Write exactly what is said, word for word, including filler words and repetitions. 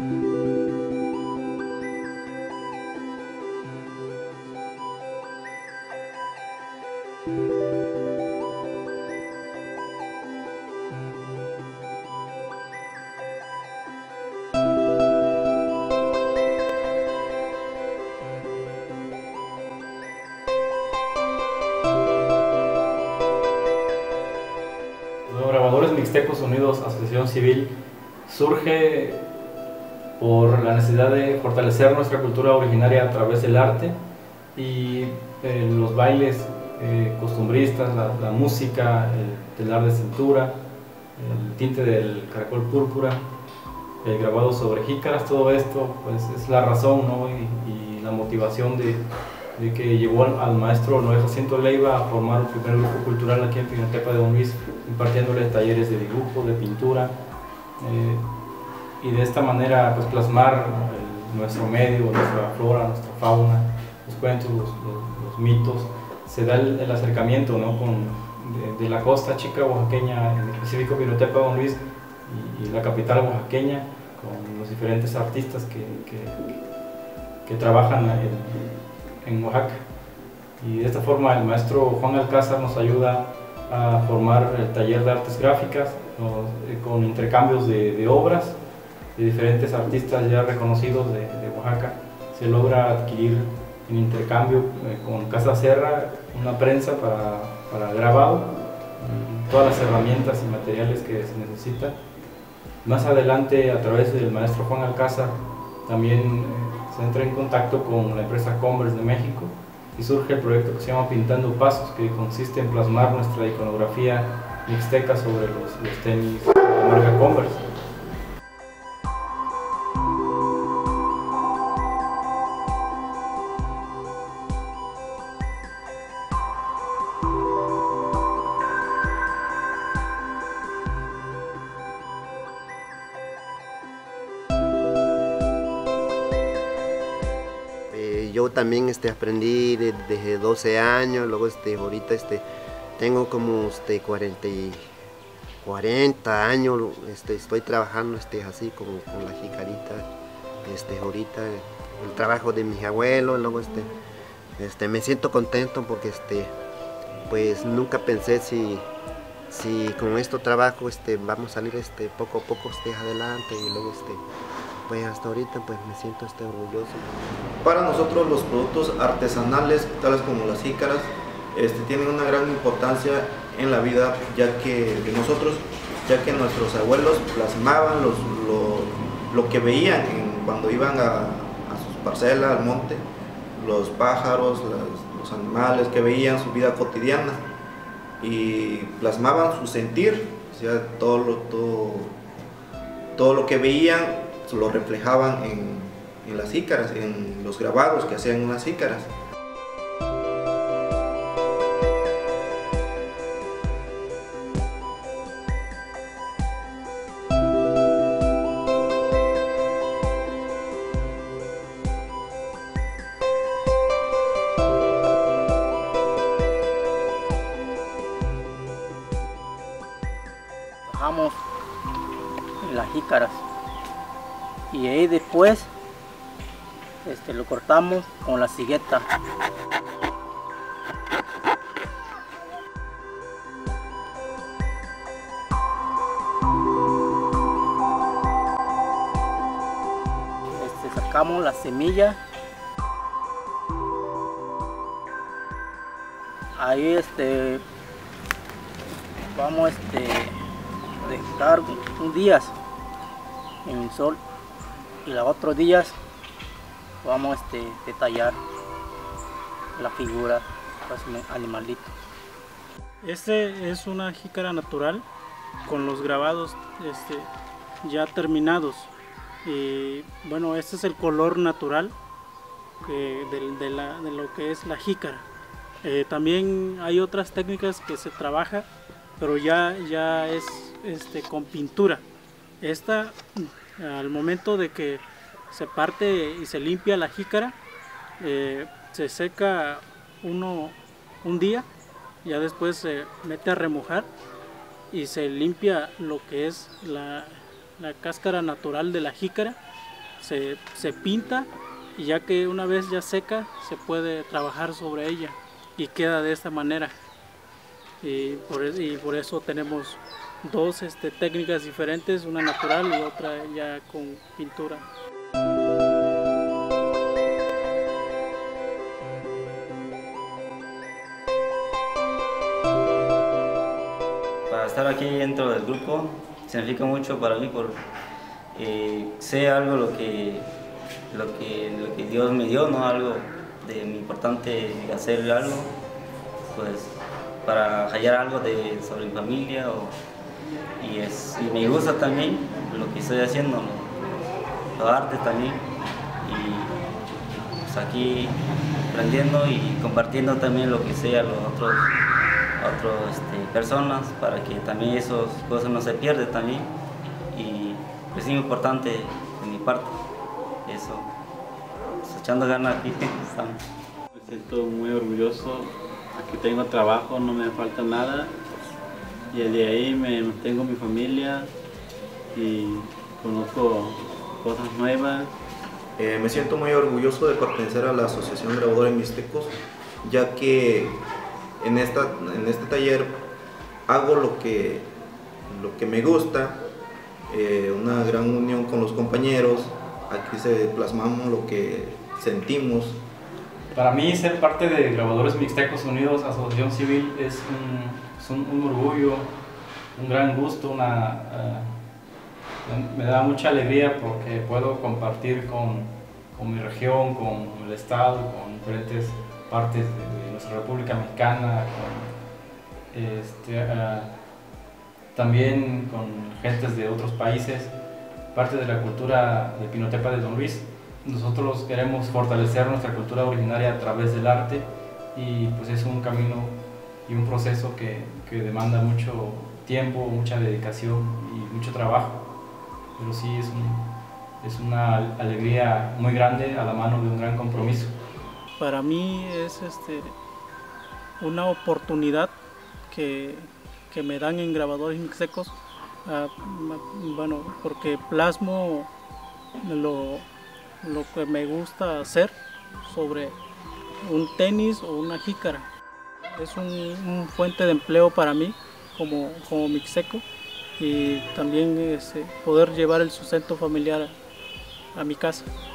Grabadores Mixtecos Unidos, Asociación Civil, surge por la necesidad de fortalecer nuestra cultura originaria a través del arte y eh, los bailes eh, costumbristas, la, la música, el telar de cintura, el tinte del caracol púrpura, el grabado sobre jícaras. Todo esto pues, es la razón, ¿no? y, y la motivación de, de que llevó al, al maestro Noé Jacinto Leiva a formar el primer grupo cultural aquí en Pinotepa de Don Luis, impartiéndole talleres de dibujo, de pintura, eh, y de esta manera pues, plasmar el, nuestro medio, nuestra flora, nuestra fauna, los cuentos, los, los, los mitos. Se da el, el acercamiento, ¿no? Con, de, de la costa chica oaxaqueña, en específico Pinotepa de Don Luis, y, y la capital oaxaqueña, con los diferentes artistas que, que, que trabajan en, en Oaxaca. Y de esta forma el maestro Juan Alcázar nos ayuda a formar el taller de artes gráficas con intercambios de, de obras de diferentes artistas ya reconocidos de, de Oaxaca. Se logra adquirir en intercambio eh, con Casa Serra una prensa para, para grabado, todas las herramientas y materiales que se necesitan. Más adelante, a través del maestro Juan Alcázar, también eh, se entra en contacto con la empresa Converse de México y surge el proyecto que se llama Pintando Pasos, que consiste en plasmar nuestra iconografía mixteca sobre los, los tenis de la marca Converse. Yo también este, aprendí de, desde doce años, luego este, ahorita este, tengo como este, cuarenta, cuarenta años, este, estoy trabajando este, así como con la jicarita, este, ahorita el trabajo de mis abuelos, luego este, este, me siento contento porque este, pues nunca pensé si, si con este trabajo este, vamos a salir este, poco a poco este, adelante y luego este, pues hasta ahorita pues me siento este, orgulloso. Para nosotros los productos artesanales, tales como las jícaras, este, tienen una gran importancia en la vida, ya que de nosotros, ya que nuestros abuelos plasmaban los, lo, lo que veían en, cuando iban a, a sus parcelas, al monte, los pájaros, las, los animales que veían, su vida cotidiana, y plasmaban su sentir, o sea, todo lo, todo, todo lo que veían lo reflejaban en, en las jícaras, en los grabados que hacían en las jícaras. Trabajamos en las jícaras y ahí después este, lo cortamos con la sigueta. Este, sacamos la semilla. Ahí este, vamos este, a dejar un día en el sol y los otros días vamos a este, detallar la figura de los animalitos. Este es una jícara natural con los grabados este, ya terminados. Y bueno, este es el color natural que de, de, la, de lo que es la jícara. Eh, también hay otras técnicas que se trabaja, pero ya, ya es este, con pintura. Esta, al momento de que se parte y se limpia la jícara, eh, se seca uno un día, ya después se mete a remojar y se limpia lo que es la, la cáscara natural de la jícara se, se pinta y ya que una vez ya seca se puede trabajar sobre ella y queda de esta manera. Y por, y por eso tenemos dos este, técnicas diferentes, una natural y otra ya con pintura. Para estar aquí dentro del grupo significa mucho para mí porque eh, sé algo lo que, lo, que, lo que Dios me dio, ¿no? Algo de muy importante hacer algo, pues para hallar algo de, sobre mi familia o, y, es, y me gusta también lo que estoy haciendo, los artes también y pues aquí aprendiendo y compartiendo también lo que sé a los otros, a otras este, personas para que también esas cosas no se pierdan también y es muy importante de mi parte eso, pues, echando ganas aquí estamos. Me siento muy orgulloso. Aquí tengo trabajo, no me falta nada y de ahí me mantengo mi familia y conozco cosas nuevas. Eh, me siento muy orgulloso de pertenecer a la Asociación Grabadores Mixtecos, ya que en, esta, en este taller hago lo que, lo que me gusta, eh, una gran unión con los compañeros, aquí se plasmamos lo que sentimos. Para mí ser parte de Grabadores Mixtecos Unidos, Asociación Civil, es un, es un, un orgullo, un gran gusto, una, uh, me da mucha alegría porque puedo compartir con, con mi región, con el estado, con diferentes partes de, de nuestra República Mexicana, con, este, uh, también con gentes de otros países, parte de la cultura de Pinotepa de Don Luis. Nosotros queremos fortalecer nuestra cultura originaria a través del arte y pues es un camino y un proceso que, que demanda mucho tiempo, mucha dedicación y mucho trabajo, pero sí es, un, es una alegría muy grande a la mano de un gran compromiso. Para mí es este, una oportunidad que, que me dan en Grabadores Mixtecos, uh, bueno, porque plasmo lo lo que me gusta hacer sobre un tenis o una jícara. Es un, un fuente de empleo para mí como, como mixteco y también es, poder llevar el sustento familiar a, a mi casa.